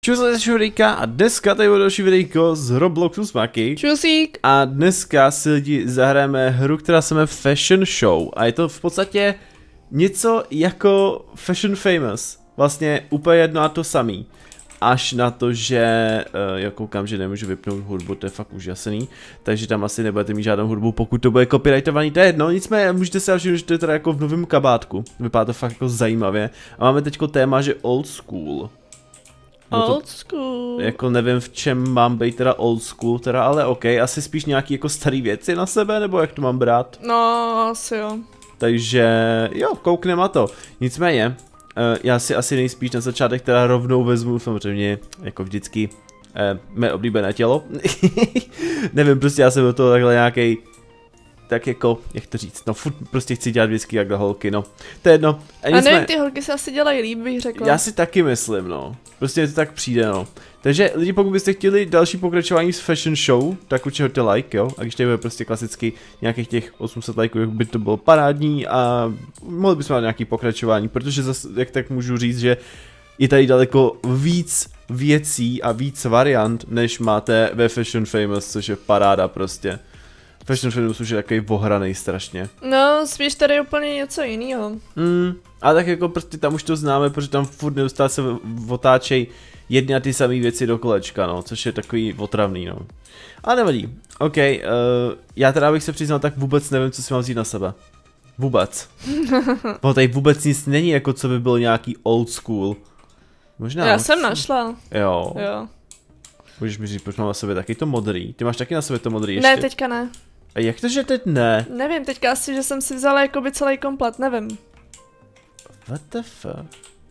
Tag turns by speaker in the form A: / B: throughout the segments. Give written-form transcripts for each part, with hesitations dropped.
A: Čus, Šurika a dneska tady bude další videjko z Robloxu s Maki.
B: Čusík.
A: A dneska si lidi zahrajeme hru, která se jmenuje Fashion Show. A je to v podstatě něco jako Fashion Famous. Vlastně úplně jedno a to samý. Až na to, že já koukám, že nemůžu vypnout hudbu, to je fakt úžasný. Takže tam asi nebudete mít žádnou hudbu, pokud to bude copyrightovaný, to je jedno. Nicméně můžete si všimnout, že to je teda jako v novém kabátku. Vypadá to fakt jako zajímavě. A máme teďko téma, že old school.
B: Old school.
A: Jako nevím, v čem mám být teda old school, teda, ale ok, asi spíš nějaký jako starý věci na sebe, nebo jak to mám brát?
B: No, asi jo.
A: Takže jo, koukneme na to. Nicméně, já si asi nejspíš na začátek teda rovnou vezmu, samozřejmě, jako vždycky, mé oblíbené tělo. Nevím, prostě já jsem do toho takhle nějaký, tak jako, jak to říct, no furt prostě chci dělat vždycky jak holky, no. To je jedno.
B: A nevím, ty holky se asi dělají líp, bych řekla.
A: Já si taky myslím, no. Prostě mi to tak přijde, no. Takže lidi, pokud byste chtěli další pokračování s Fashion Show, tak určitě hoďte like, jo. A když tady bude prostě klasicky nějakých těch 800 lajků, by to bylo parádní a mohli bychom mít nějaký pokračování, protože zase, jak tak můžu říct, že je tady daleko víc věcí a víc variant, než máte ve Fashion Famous, což je paráda prostě. Fashion Famous už je takový ohranej strašně.
B: No, spíš tady je úplně něco jiného.
A: A tak jako prostě tam už to známe, protože tam furt neustále se otáčej jedny a ty samé věci do kolečka, no, což je takový otravný, no. Ale nevadí. OK, já teda bych se přiznal, tak vůbec nevím, co si mám vzít na sebe. Vůbec. No tady vůbec nic není, jako co by bylo nějaký old school. Možná.
B: Já jsem našla.
A: Jo.
B: Jo.
A: Můžeš mi říct, proč mám na sobě taky to modrý. Ty máš taky na sobě to modrý ještě?
B: Ne, teďka ne.
A: A jak to, že teď ne?
B: Nevím, teďka asi, že jsem si vzala jakoby celý komplet, nevím.
A: What the fuck?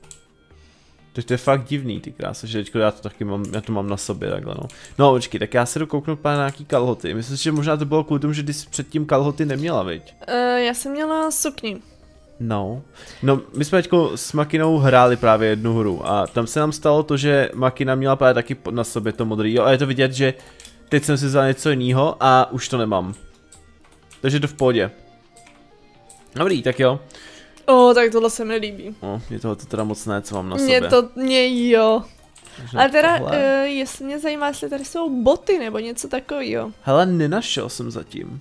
A: To je fakt divný, ty krása, že teďko já to taky mám, já to mám na sobě takhle, no. No počkej, tak já se jdu kouknout na nějaký kalhoty. Myslím si, že možná to bylo kvůli tomu, že ty jsi předtím kalhoty neměla, viď?
B: Já jsem měla sukni.
A: No. No, my jsme teďko s Makinou hráli právě jednu hru a tam se nám stalo to, že Makina měla právě taky na sobě to modrý. Jo, a je to vidět, že teď jsem si vzal něco jiného a už to nemám. Takže to v pohodě. Dobrý, tak jo.
B: Tak tohle se mi líbí.
A: Je to teda moc ne, co mám na sobě.
B: Mě jo.
A: Možná
B: ale teda,
A: tohle.
B: jestli mě zajímá, jestli tady jsou boty nebo něco takového.
A: Hele, nenašel jsem zatím.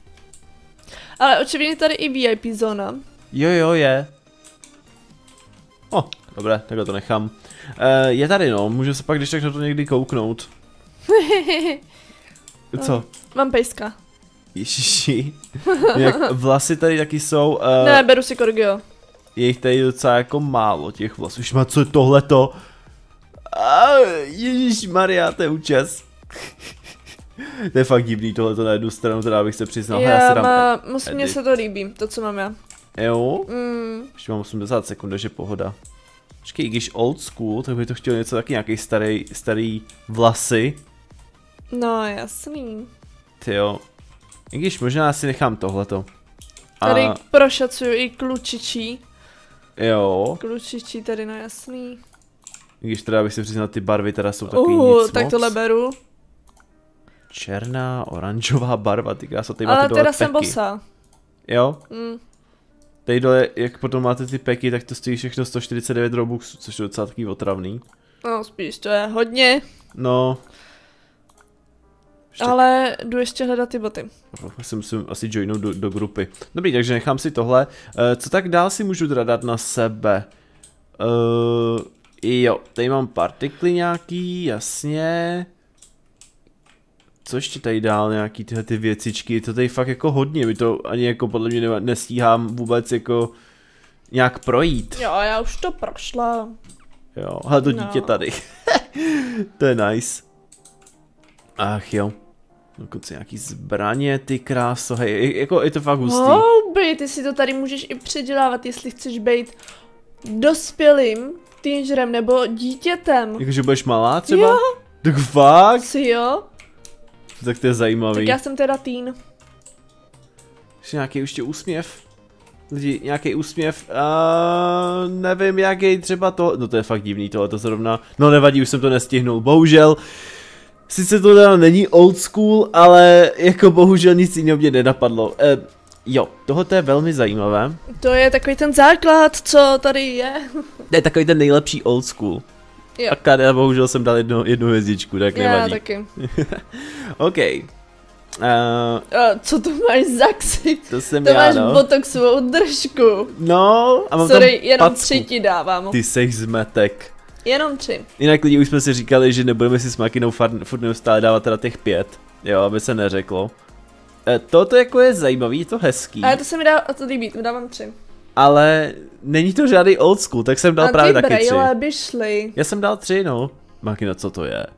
B: Ale očividně tady i VIP zóna.
A: Jo, je. Dobré, takhle to nechám. Je tady, no, můžu se pak když tak na to někdy kouknout. Co?
B: Mám pejska.
A: Ježiši. Jak vlasy tady taky jsou.
B: Ne, beru si Corgio.
A: Je jich tady docela jako málo, těch vlasů. Už má co je tohleto? Ježišmarja, to je účes. To je fakt divný tohleto na jednu stranu, teda abych se přiznal.
B: Mně se to líbí, to co mám já.
A: Jo? Ještě mám 80 sekund, takže pohoda. Počkej, i když old school, tak by to chtělo něco taky nějaký starý vlasy.
B: No jasný.
A: Tyjo. I když možná si nechám tohleto.
B: Tady prošacuju i klučičí.
A: Jo.
B: Klučičí tady, no jasný.
A: I když teda bych si přiznal, ty barvy teda jsou takový nic
B: tak
A: moc.
B: tohle beru.
A: Černá, oranžová barva, ty krása, tady
B: ale
A: máte dole
B: teda
A: peky.
B: jsem bosa.
A: Jo? Tady dole, jak potom máte ty peky, tak to stojí všechno 149 robuxů, což je docela takový otravný.
B: No spíš to je hodně.
A: No.
B: Ale jdu ještě hledat ty boty.
A: Já si musím asi joinout do grupy. Dobrý, takže nechám si tohle. Co tak dál si můžu teda dát na sebe? Jo, tady mám partikly nějaký, jasně. Co ještě tady dál, nějaký tyhle ty věcičky, to tady fakt jako hodně, by to ani jako podle mě nestíhám vůbec jako nějak projít.
B: Jo, já už to prošla.
A: Jo, hele to dítě tady. To je nice. Ach jo. Dokonce nějaký zbraně, ty kráso, hej, jako je to fakt hustý.
B: Houby, ty si to tady můžeš i předělávat, jestli chceš být dospělým teenagerem nebo dítětem.
A: Jakože budeš malá třeba?
B: Jo.
A: Tak fakt?
B: Si jo?
A: Tak to je zajímavý.
B: Tak já jsem teda teen.
A: Ještě nějaký ještě úsměv. Lidi, nějaký úsměv, nevím jaký třeba to, no to je fakt divný tohle to zrovna, no nevadí, už jsem to nestihnul, bohužel. Sice to teda není old school, ale jako bohužel nic jiného mě nenapadlo. Jo, tohle je velmi zajímavé.
B: To je takový ten základ, co tady je.
A: To je takový ten nejlepší old school.
B: Jo.
A: A Kada, bohužel jsem dal jednu hvězdičku, tak
B: Já
A: nevadí.
B: taky.
A: OK.
B: Co to máš za ksik?
A: To jsem
B: To
A: já,
B: máš
A: no.
B: botoxovou držku.
A: No, a mám
B: Sorry,
A: tam
B: jenom
A: packu.
B: 3 ti dávám.
A: Ty seš zmetek.
B: Jenom 3.
A: Jinak lidi už jsme si říkali, že nebudeme si s Makinou furt neustále dávat teda těch 5. Jo, aby se neřeklo. Toto jako je zajímavý, je to hezký.
B: Ale to se mi dá, to líbí, to dávám 3.
A: Ale není to žádný old school, tak jsem dal právě taky 3.
B: brejle by šly.
A: Já jsem dal 3, no. Makina, co to je?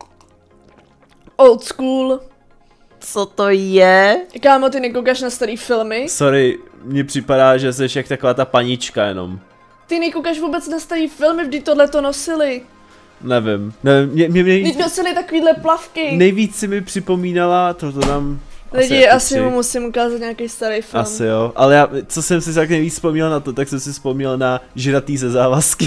B: Old school.
A: Co to je?
B: Kámo, ty nekoukáš na starý filmy?
A: Sorry, mně připadá, že jsi jak taková ta panička jenom.
B: Ty nekoukáš vůbec na starý filmy, vždy tohle to nosili.
A: Nevím,
B: Vždyť nosili takovýhle plavky.
A: nejvíc si mi připomínala, to tam...
B: Lidi, asi mu musím ukázat nějaký starý film.
A: Asi jo, ale já, co jsem si tak nejvíc vzpomněl na to, tak jsem si vzpomněl na Žratý ze závazky.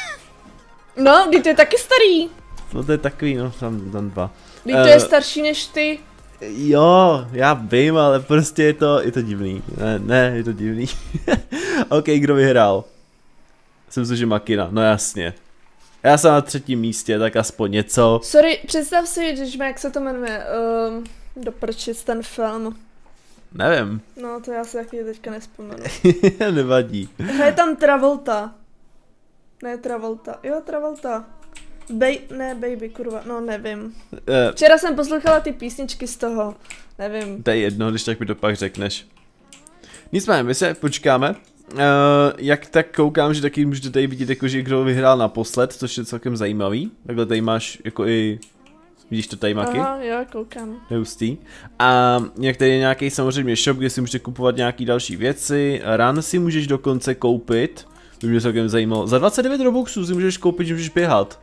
B: No, vždyť to je taky starý.
A: No to je takový, no, tam 2.
B: Vždyť to je starší než ty.
A: Jo, já vím, ale prostě je to divný. Ne, je to divný. OK, kdo vyhrál? Jsem si, že Makina, no jasně. Já jsem na 3. místě, tak aspoň něco.
B: Sorry, představ si, že jak se to jmenuje, doprčit ten film.
A: Nevím.
B: No, to já si taky teďka nespomenu.
A: Nevadí.
B: Je tam Travolta. Ne Travolta, jo Travolta. Ne, Baby, kurva, no nevím. Včera jsem poslouchala ty písničky z toho, nevím.
A: To je jedno, když tak mi to pak řekneš. Nicméně, my se počkáme. Jak tak koukám, že taky můžete tady vidět, jako, že kdo vyhrál naposled, což je celkem zajímavý. Takhle tady máš jako i... Vidíš to tady, Maki?
B: Aha, jo, koukám.
A: Je hustý. A jak tady je nějaký samozřejmě shop, kde si můžete kupovat nějaký další věci. Run si můžeš dokonce koupit. By mě celkem zajímalo. Za 29 robuxů si můžeš koupit, že můžeš běhat.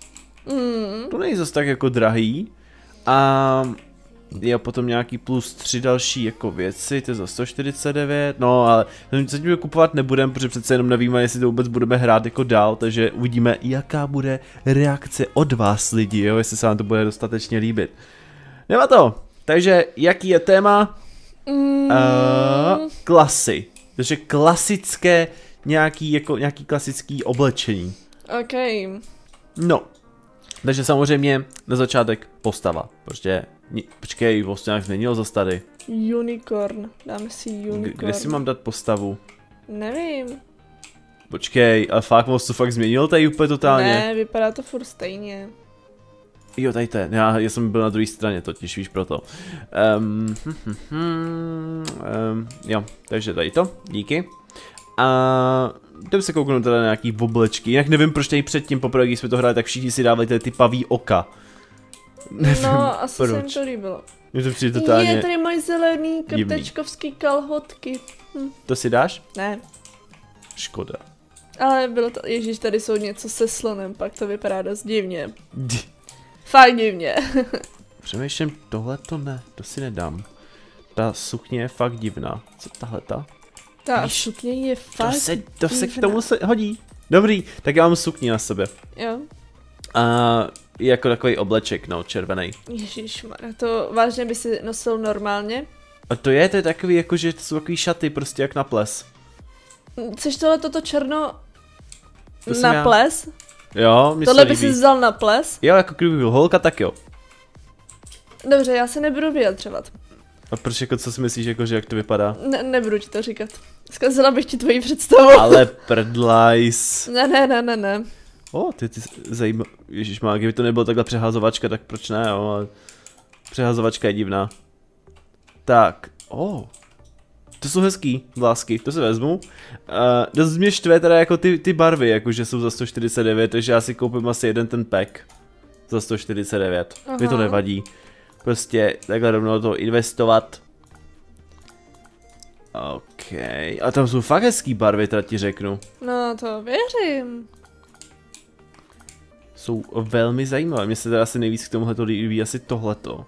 A: To není zase tak jako drahý. A je potom nějaký plus 3 další jako věci, to je za 149, no ale zatím kupovat nebudeme, protože přece jenom nevíme, jestli to vůbec budeme hrát jako dál, takže uvidíme, jaká bude reakce od vás lidi, jo, jestli se vám to bude dostatečně líbit. Nemá to, takže jaký je téma? Klasy, takže klasické, nějaký klasický oblečení.
B: OK.
A: No, takže samozřejmě na začátek postava, protože počkej, vlastně nějak změnil zase tady.
B: Unicorn, dáme si unicorn.
A: Kde si mám dát postavu?
B: Nevím.
A: Počkej, ale fakt moc to fakt změnil tady úplně totálně?
B: Ne, vypadá to furt stejně.
A: Jo, tady to je, já jsem byl na druhé straně totiž, víš proto. Jo, takže tady to, díky. A jdem se kouknout teda na nějaký oblečky, jinak nevím proč tady předtím poprvé, když jsme to hráli, tak všichni si dávali ty pavý oka. Nevím,
B: no, asi
A: proč.
B: se jim to líbilo.
A: Mně to přijde totálně
B: Je, tady mají zelený krtečkovský kalhotky.
A: To si dáš?
B: Ne.
A: Škoda.
B: Ale bylo to, ježíš, tady jsou něco se slonem, pak to vypadá dost divně. Fakt divně.
A: Přemýšlím, tohle to ne, to si nedám. Ta sukně je fakt divná. Co tahleta?
B: Ta sukně je fakt
A: To se k tomu se hodí. Dobrý, tak já mám sukni na sebe.
B: Jo.
A: A jako takový obleček, no, červený.
B: Ježišmarja, to vážně by si nosil normálně?
A: A to je takový, jako že to jsou takový šaty, prostě jak na ples.
B: Chceš toto černo
A: to
B: na ples?
A: Jo, mi
B: tohle
A: se
B: by si vzal na ples?
A: Jo, jako kdyby byl holka, tak jo.
B: Dobře, já se nebudu vyjadřovat.
A: A proč jako, co si myslíš, jako, že jak to vypadá?
B: Nebudu ti to říkat. Zkazila bych ti tvoji představu.
A: Ale prdlajs.
B: Ne.
A: Ty zajímavé. Ježišmá, kdyby to nebylo takhle přehazovačka, tak proč ne, jo, ale přehazovačka je divná. Tak, to jsou hezký vlásky, to si vezmu. Dost mě štve teda jako ty barvy, jakože jsou za 149, takže já si koupím asi jeden ten pack. Za 149, mi to nevadí. Prostě takhle rovnou to investovat. OK, a tam jsou fakt hezký barvy, teda ti řeknu.
B: No to věřím.
A: Jsou velmi zajímavé, mně se teda asi nejvíc k tomuhle líbí asi tohleto.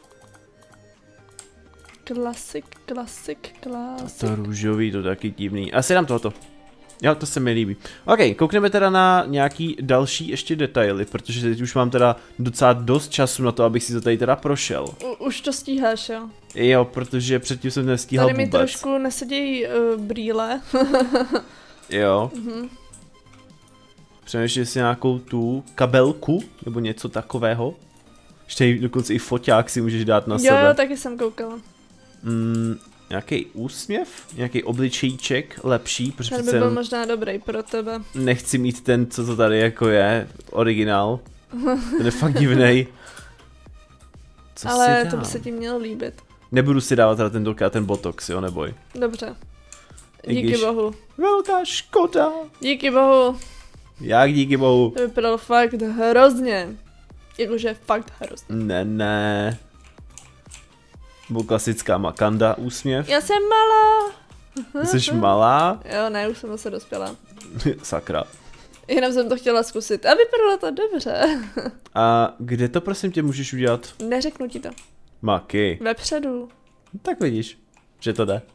B: Klasik.
A: To růžový, to taky divný. Asi dám tohoto. Jo, to se mi líbí. OK, koukneme teda na nějaký další ještě detaily, protože teď už mám teda docela dost času na to, abych si to tady teda prošel.
B: Už to stíháš, jo?
A: Jo, protože předtím jsem nestíhal
B: tady
A: vůbec.
B: Tady mi trošku nesedějí brýle.
A: Jo. Přemýšlím si nějakou tu kabelku, nebo něco takového. Ještě dokonce i foťák si můžeš dát na sebe.
B: Jo, taky jsem koukala.
A: Nějaký úsměv? Nějaký obličejček lepší, protože
B: Ten by byl možná dobrý pro tebe.
A: Nechci mít ten, co to tady jako je, originál. Ten je fakt divnej. Co
B: ale to by se ti mělo líbit.
A: Nebudu si dávat teda ten botox, jo, neboj.
B: Dobře. Díky bohu.
A: Velká škoda.
B: Díky bohu.
A: Jak díky bohu?
B: To vypadalo fakt hrozně. Jakože fakt hrozně.
A: Ne. Byl klasická Makanda úsměv.
B: Já jsem malá.
A: Jsi malá?
B: Jo, ne, už jsem zase dospěla.
A: Sakra.
B: Jenom jsem to chtěla zkusit a vypadalo to dobře.
A: A kde to prosím tě můžeš udělat?
B: Neřeknu ti to.
A: Maky.
B: Vepředu.
A: Tak vidíš, že to jde.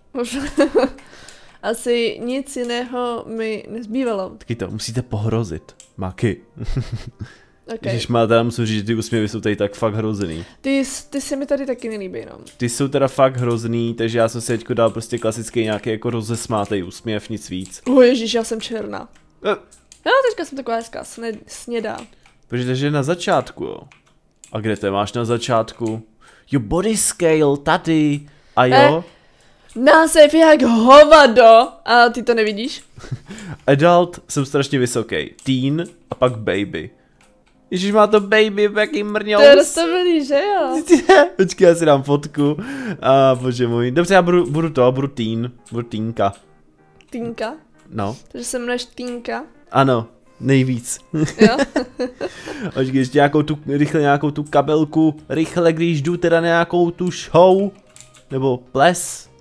B: Asi nic jiného mi nezbývalo.
A: Taky to musíte pohrozit. Maky.
B: Okay.
A: Když má teda musím říct, že ty úsměvy jsou tady tak fakt hrozný.
B: Ty se mi tady taky nelíbí, no.
A: Ty jsou teda fakt hrozný, takže já jsem si teďko dal prostě klasický nějaký jako rozesmátej úsměv, nic víc.
B: Ježíš, já jsem černá. Jo, teďka jsem taková hezká, snědá.
A: Takže na začátku, jo. A kde to máš na začátku? Jo, body scale, tady. A jo?
B: Název jak hovado. A ty to nevidíš?
A: Adult, jsem strašně vysoký. Teen a pak baby. Ježíš, má to baby, jaký mrňous.
B: To je rozstavený, že jo?
A: Počkej, já si dám fotku. Bože můj. Dobře, já budu teen. Budu teenka.
B: Teenka?
A: No.
B: Takže se jmenuješ Teenka?
A: Ano, nejvíc.
B: Jo?
A: Počkej, ještě rychle nějakou tu kabelku. Rychle, když jdu teda nějakou tu show. Nebo ples.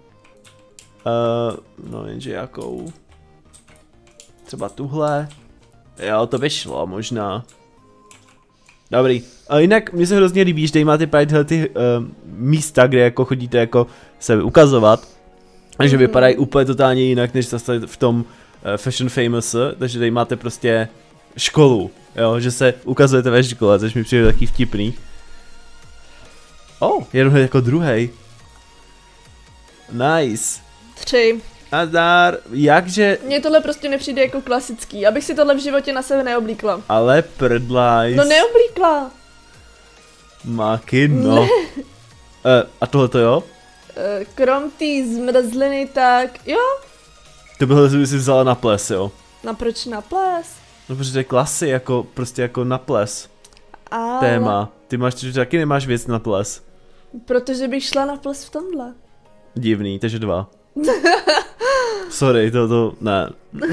A: No jenže jakou. Třeba tuhle. Jo, to by šlo možná. Dobrý. A jinak mně se hrozně líbí, že tady máte právě tyhle ty místa, kde jako chodíte jako se ukazovat. Takže vypadají úplně totálně jinak, než zase v tom Fashion Famous, takže tady máte prostě školu, že se ukazujete ve škole, což mi přijde taky vtipný. Jenom jako druhej. Nice.
B: 3.
A: Nazdar, jakže...
B: Mně tohle prostě nepřijde jako klasický, abych si tohle v životě na sebe neoblíkla.
A: Ale prdlajs.
B: No neoblíkla.
A: Máky, no. A tohleto jo?
B: Krom té zmrzliny, tak jo.
A: To byhle si vzala na ples, jo?
B: No proč na ples?
A: No protože to je klasy, jako, prostě jako na ples.
B: Ale...
A: Téma. Ty taky nemáš věc na ples.
B: Protože bych šla na ples v tomhle.
A: Divný, takže 2. Sorry, ne.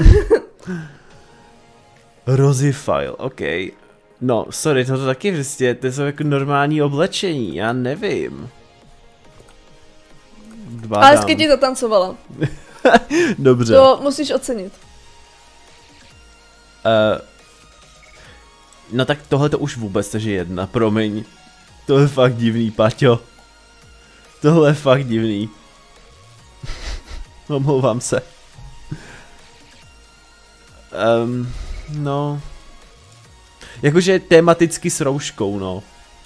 A: Rosy file, ok. No, sorry, to taky prostě, to jsou jako normální oblečení, já nevím. 2
B: ale hezky ti zatancovala.
A: Dobře.
B: To musíš ocenit.
A: No tak tohle to už vůbec, takže 1, promiň. To je fakt divný, Paťo. Tohle je fakt divný. Omlouvám se. No. Jakože tematicky s rouškou, no.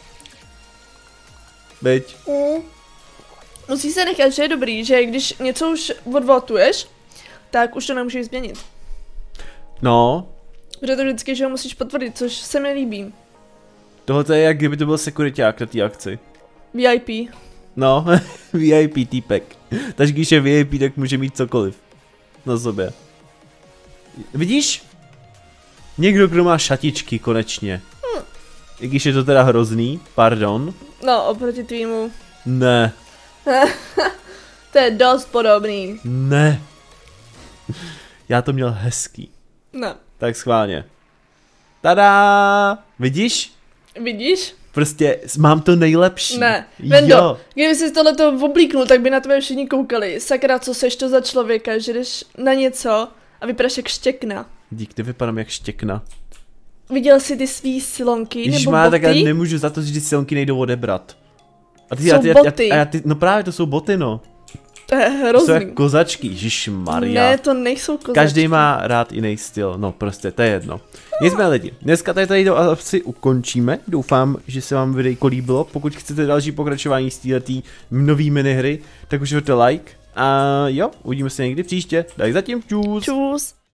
A: Byť.
B: Musí se nechat, že je dobrý, že když něco už odvotuješ, tak už to nemůžeš změnit.
A: No.
B: Protože to vždycky, že ho musíš potvrdit, což se mi líbí.
A: Tohle je jak kdyby to byl sekuriťák na té akci.
B: VIP.
A: No, VIP týpek. Takže když je VIP, tak může mít cokoliv na sobě. Vidíš? Někdo, kdo má šatičky, konečně. I když je to teda hrozný, pardon.
B: No, oproti tvýmu.
A: Ne.
B: To je dost podobný.
A: Ne. Já to měl hezký.
B: No.
A: Tak schválně. Tada! Vidíš?
B: Vidíš?
A: Prostě mám to nejlepší.
B: Ne, Vendo, kdyby jsi tohleto oblíknul, tak by na tebe všichni koukali. Sakra, co seš to za člověka, že jdeš na něco a vypadáš jak štěkna.
A: Dík, ty vypadám jak štěkna.
B: Viděl jsi ty svý silonky nebo boty?
A: Tak já nemůžu za to, že ty silonky nejdou odebrat. A ty,
B: jsou boty.
A: No právě to jsou boty, no.
B: To je hrozný.
A: To jsou jak kozačky, ježišmarja.
B: Ne, to nejsou kozačky.
A: Každý má rád jiný styl, no prostě, to je jedno. Nicméně lidi, dneska tady to asi ukončíme, doufám, že se vám videjko líbilo, pokud chcete další pokračování z této nový minihry, tak už hoďte like a jo, uvidíme se někdy příště, tak zatím čus.
B: Čus.